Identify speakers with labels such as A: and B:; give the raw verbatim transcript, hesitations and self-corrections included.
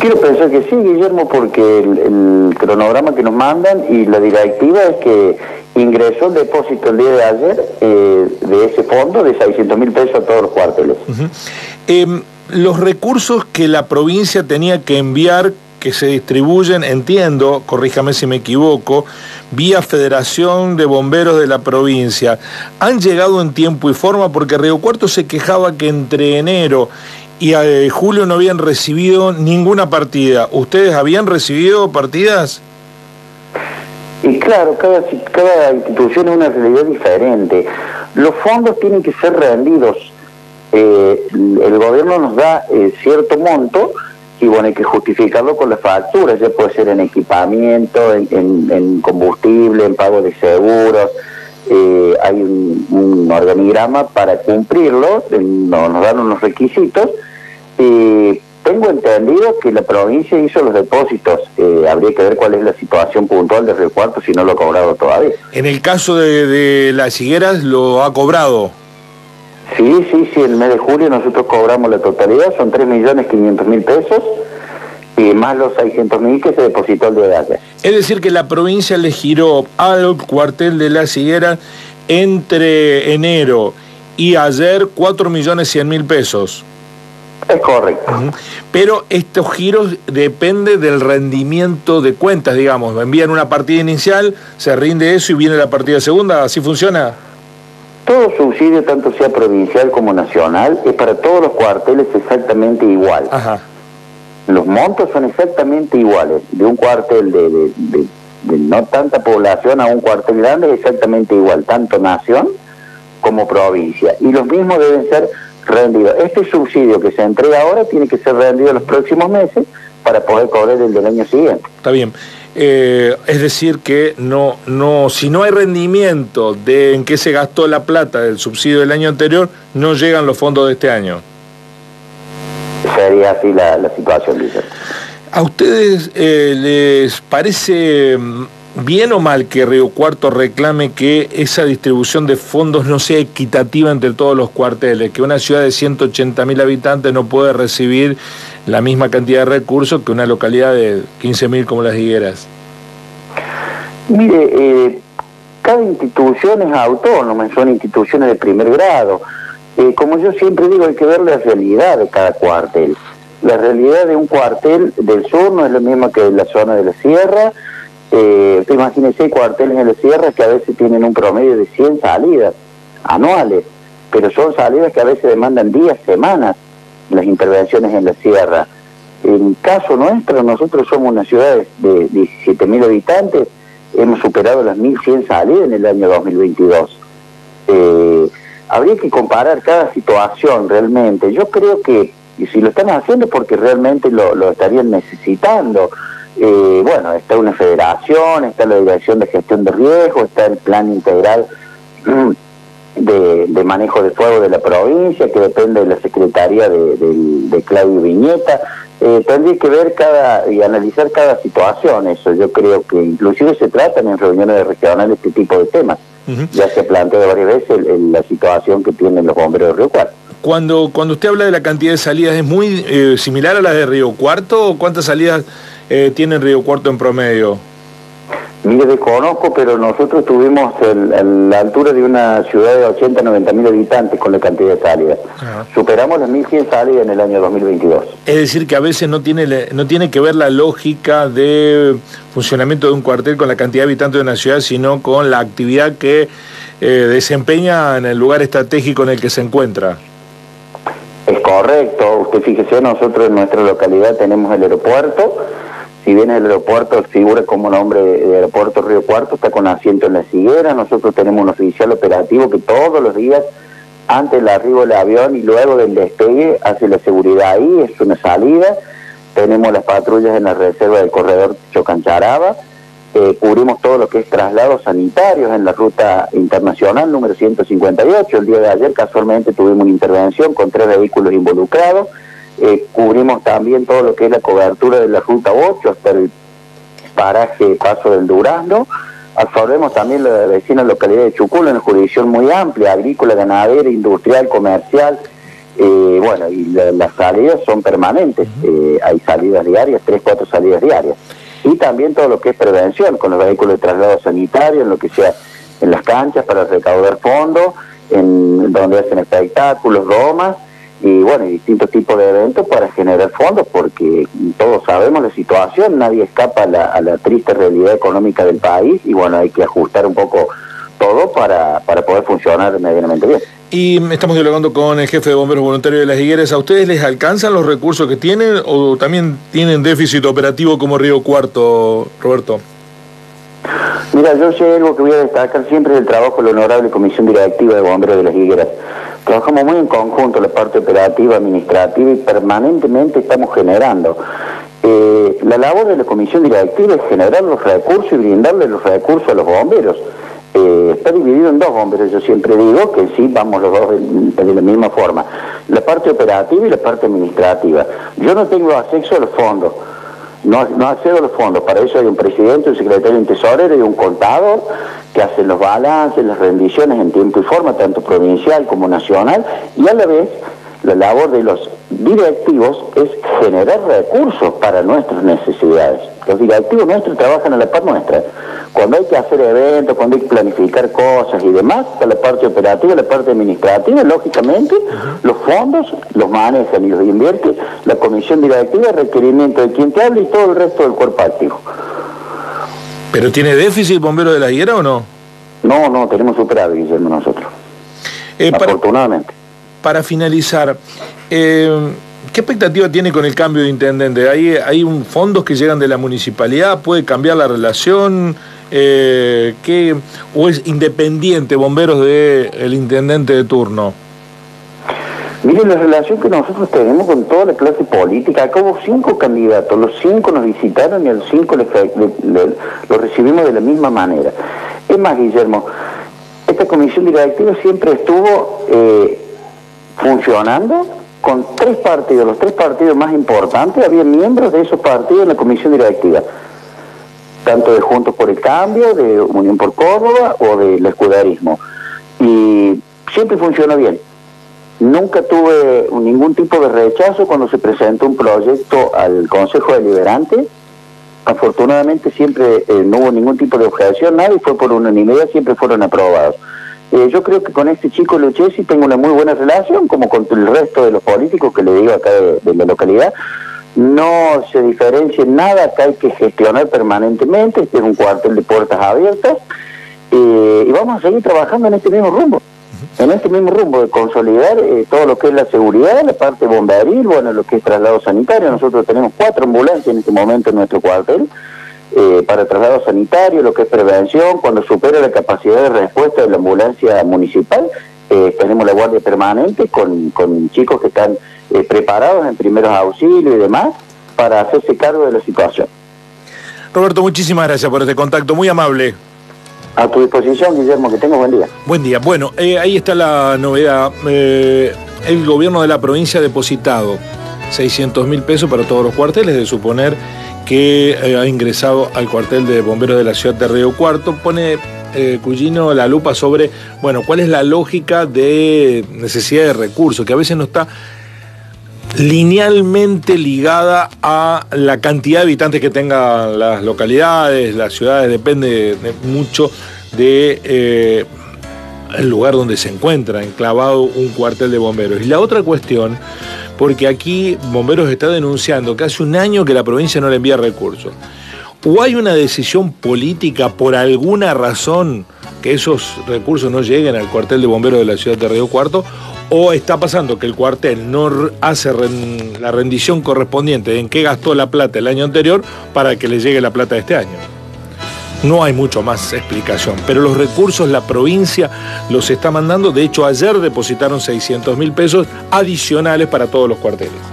A: Quiero pensar que sí, Guillermo, porque el, el cronograma que nos mandan y la directiva es que ingresó el depósito el día de ayer eh, de ese fondo de seiscientos mil pesos a todos los cuarteles.
B: Uh-huh. eh, los recursos que la provincia tenía que enviar, que se distribuyen, entiendo, corríjame si me equivoco, vía Federación de Bomberos de la provincia, ¿han llegado en tiempo y forma? Porque Río Cuarto se quejaba que entre enero y eh, julio no habían recibido ninguna partida. ¿Ustedes habían recibido partidas?
A: Y claro, cada, cada institución es una realidad diferente. Los fondos tienen que ser rendidos. Eh, el gobierno nos da eh, cierto monto y bueno, hay que justificarlo con las facturas, ya puede ser en equipamiento, en, en, en combustible, en pago de seguros. Eh, hay un, un organigrama para cumplirlo, en, no, nos dan unos requisitos. Eh, tengo entendido que la provincia hizo los depósitos, eh, habría que ver cuál es la situación puntual de Río Cuarto si no lo ha cobrado todavía.
B: En el caso de, de Las Higueras, ¿lo ha cobrado?
A: Sí, sí, sí, el mes de julio nosotros cobramos la totalidad, son tres millones quinientos mil pesos, y más los seiscientos mil que se depositó el día de ayer.
B: Es decir, que la provincia le giró al cuartel de Las Higueras entre enero y ayer cuatro millones cien mil pesos.
A: Es correcto.
B: Uh-huh. Pero estos giros dependen del rendimiento de cuentas, digamos. Envían una partida inicial, se rinde eso y viene la partida segunda, ¿así funciona?
A: Todo subsidio, tanto sea provincial como nacional, es para todos los cuarteles exactamente igual.
B: Ajá.
A: Los montos son exactamente iguales. De un cuartel de, de, de, de no tanta población a un cuartel grande es exactamente igual, tanto nación como provincia. Y los mismos deben ser rendidos. Este subsidio que se entrega ahora tiene que ser rendido en los próximos meses para poder cobrar el del año siguiente.
B: Está bien. Eh, es decir que no, no, si no hay rendimiento de en qué se gastó la plata del subsidio del año anterior, no llegan los fondos de este año.
A: Sería así la, la situación, dice.
B: ¿A ustedes eh, les parece bien o mal que Río Cuarto reclame que esa distribución de fondos no sea equitativa entre todos los cuarteles, que una ciudad de ciento ochenta mil habitantes no puede recibir la misma cantidad de recursos que una localidad de quince mil como Las Higueras?
A: Mire, eh, cada institución es autónoma, son instituciones de primer grado. Eh, como yo siempre digo, hay que ver la realidad de cada cuartel. La realidad de un cuartel del sur no es la misma que de la zona de la sierra. Eh, imagínense, hay cuarteles en la sierra que a veces tienen un promedio de cien salidas anuales, pero son salidas que a veces demandan días, semanas, las intervenciones en la sierra. En caso nuestro, nosotros somos una ciudad de diecisiete mil habitantes, hemos superado las mil cien salidas en el año dos mil veintidós. Eh, habría que comparar cada situación realmente. Yo creo que, y si lo están haciendo porque realmente lo, lo estarían necesitando. Eh, bueno, está una federación, está la Dirección de Gestión de Riesgo, está el Plan Integral de, de Manejo de Fuego de la provincia, que depende de la Secretaría de, de, de Claudio Viñeta. Eh, tendría que ver cada y analizar cada situación, eso. Yo creo que inclusive se tratan en reuniones regionales este tipo de temas. Uh-huh. Ya se planteó varias veces el, el, la situación que tienen los bomberos de Río Cuarto.
B: Cuando, cuando usted habla de la cantidad de salidas, ¿es muy eh, similar a la de Río Cuarto o cuántas salidas eh, tiene Río Cuarto en promedio?
A: Mire, desconozco, pero nosotros tuvimos el, el, la altura de una ciudad de ochenta, noventa mil habitantes con la cantidad de salidas. Ajá. Superamos las mil cien salidas en el año dos mil veintidós.
B: Es decir, que a veces no tiene, no tiene que ver la lógica de funcionamiento de un cuartel con la cantidad de habitantes de una ciudad, sino con la actividad que eh, desempeña en el lugar estratégico en el que se encuentra.
A: Es correcto. Usted fíjese, nosotros en nuestra localidad tenemos el aeropuerto. Si bien el aeropuerto figura como nombre de Aeropuerto Río Cuarto, está con asiento en Las Higueras. Nosotros tenemos un oficial operativo que todos los días, antes del arribo del avión y luego del despegue, hace la seguridad ahí, es una salida. Tenemos las patrullas en la reserva del corredor Chocancharaba. Eh, cubrimos todo lo que es traslados sanitarios en la ruta internacional número ciento cincuenta y ocho. El día de ayer casualmente tuvimos una intervención con tres vehículos involucrados. Eh, cubrimos también todo lo que es la cobertura de la ruta ocho hasta el paraje Paso del Durazno. Absorbemos también la vecina localidad de Chuculo, en una jurisdicción muy amplia, agrícola, ganadera, industrial, comercial, Eh, bueno, y la, las salidas son permanentes, eh, hay salidas diarias, tres, cuatro salidas diarias. Y también todo lo que es prevención, con los vehículos de traslado sanitario, en lo que sea en las canchas para recaudar fondos, en donde hacen espectáculos, bromas, y bueno, y distintos tipos de eventos para generar fondos, porque todos sabemos la situación, nadie escapa a la, a la triste realidad económica del país, y bueno, hay que ajustar un poco todo para, para poder funcionar medianamente bien.
B: Y estamos dialogando con el jefe de bomberos voluntarios de Las Higueras. ¿A ustedes les alcanzan los recursos que tienen o también tienen déficit operativo como Río Cuarto, Roberto?
A: Mira, yo sé algo que voy a destacar siempre del trabajo de la honorable Comisión Directiva de Bomberos de Las Higueras. Trabajamos muy en conjunto la parte operativa, administrativa, y permanentemente estamos generando. Eh, la labor de la Comisión Directiva es generar los recursos y brindarle los recursos a los bomberos. Eh, está dividido en dos bomberos, yo siempre digo que sí, vamos los dos de, de la misma forma. La parte operativa y la parte administrativa. Yo no tengo acceso a los fondos. No, no accedo a los fondos, para eso hay un presidente, un secretario de tesorero y un contador que hacen los balances, las rendiciones en tiempo y forma, tanto provincial como nacional, y a la vez la labor de los directivos es generar recursos para nuestras necesidades. Los directivos nuestros trabajan a la par nuestra. Cuando hay que hacer eventos, cuando hay que planificar cosas y demás, está la parte operativa, la parte administrativa, lógicamente, los fondos los manejan y los invierte la comisión directiva, requerimiento de quien te habla y todo el resto del cuerpo activo.
B: ¿Pero tiene déficit bombero de la Higuera o no?
A: No, no, tenemos superávit, Guillermo, nosotros. Eh, Afortunadamente.
B: Para, para finalizar, eh, ¿qué expectativa tiene con el cambio de intendente? ¿Hay, hay un fondos que llegan de la municipalidad? ¿Puede cambiar la relación? Eh, ¿qué, ¿O es independiente bomberos del intendente de turno?
A: Miren, la relación que nosotros tenemos con toda la clase política, acá hubo cinco candidatos, los cinco nos visitaron y a los cinco les, les, les, los recibimos de la misma manera. Es más, Guillermo, esta comisión directiva siempre estuvo eh, funcionando con tres partidos, los tres partidos más importantes, había miembros de esos partidos en la comisión directiva, tanto de Juntos por el Cambio, de Unión por Córdoba o del escuderismo, y siempre funcionó bien. Nunca tuve ningún tipo de rechazo cuando se presentó un proyecto al Consejo Deliberante. Afortunadamente siempre eh, no hubo ningún tipo de objeción, nada, y fue por unanimidad, siempre fueron aprobados. Eh, yo creo que con este chico Lucchesi tengo una muy buena relación, como con el resto de los políticos que le digo acá de, de la localidad. No se diferencia en nada, acá hay que gestionar permanentemente, este es un cuartel de puertas abiertas, eh, y vamos a seguir trabajando en este mismo rumbo. En este mismo rumbo de consolidar eh, todo lo que es la seguridad, la parte bomberil, bueno, lo que es traslado sanitario. Nosotros tenemos cuatro ambulancias en este momento en nuestro cuartel eh, para traslado sanitario, lo que es prevención. Cuando supera la capacidad de respuesta de la ambulancia municipal, eh, tenemos la guardia permanente con, con chicos que están eh, preparados en primeros auxilios y demás para hacerse cargo de la situación.
B: Roberto, muchísimas gracias por este contacto, muy amable.
A: A tu disposición, Guillermo, que tengas buen día.
B: Buen día. Bueno, eh, ahí está la novedad. Eh, el gobierno de la provincia ha depositado seiscientos mil pesos para todos los cuarteles, de suponer que eh, ha ingresado al cuartel de bomberos de la ciudad de Río Cuarto. Pone eh, Cugino la lupa sobre, bueno, cuál es la lógica de necesidad de recursos, que a veces no está linealmente ligada a la cantidad de habitantes que tengan las localidades, las ciudades, depende de, de mucho de eh, el lugar donde se encuentra enclavado un cuartel de bomberos. Y la otra cuestión, porque aquí Bomberos está denunciando que hace un año que la provincia no le envía recursos. O hay una decisión política por alguna razón que esos recursos no lleguen al cuartel de bomberos de la ciudad de Río Cuarto, o está pasando que el cuartel no hace la rendición correspondiente en qué gastó la plata el año anterior para que le llegue la plata de este año. No hay mucho más explicación, pero los recursos la provincia los está mandando. De hecho, ayer depositaron seiscientos mil pesos adicionales para todos los cuarteles.